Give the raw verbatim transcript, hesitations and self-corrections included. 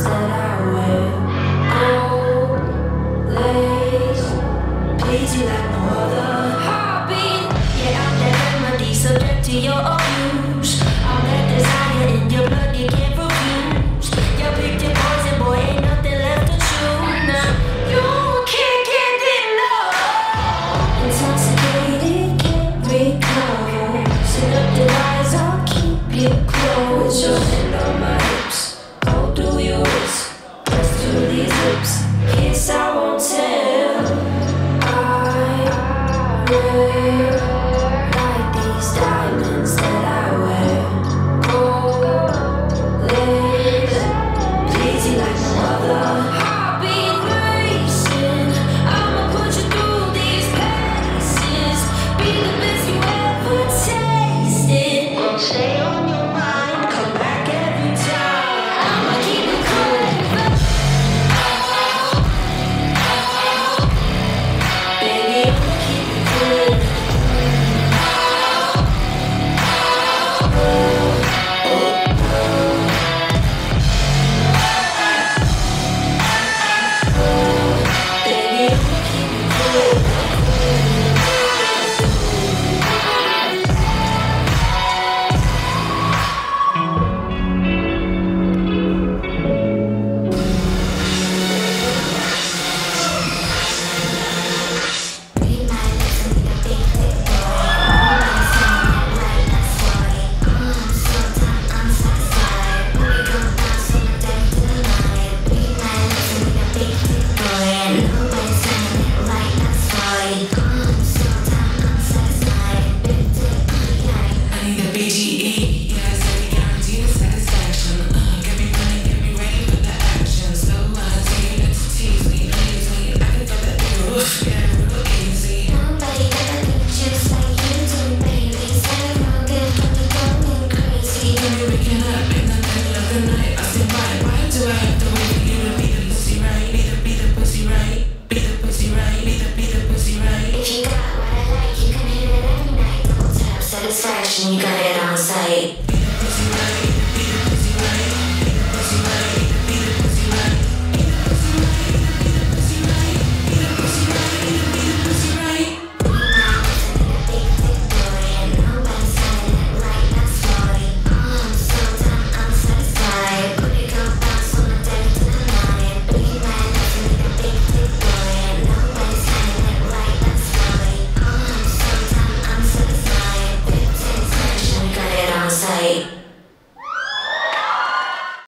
that I wear. Gold lace, please you like no other. Heartbeat, yeah, I'm that remedy, subject to your abuse. I'm that desire in your blood you can't refuse. You picked your poison, boy, ain't nothing left to choose. Now you can't get enough. Intoxicated, can't recover. Seductive I'll keep you close. With your hand on my hips, go through your wrist, press through these lips. Kiss I won't tell. I wear like these diamonds that I wear. Gold lace, please you like no other. Heartbeat racing, I'ma put you through these paces. Be the best you ever tasted. Won't stay on your mind, come back every time. I'ma keep it cool. Baby, I'ma keep it cool. Baby, I'ma keep it cool. Satisfaction, you got it on site.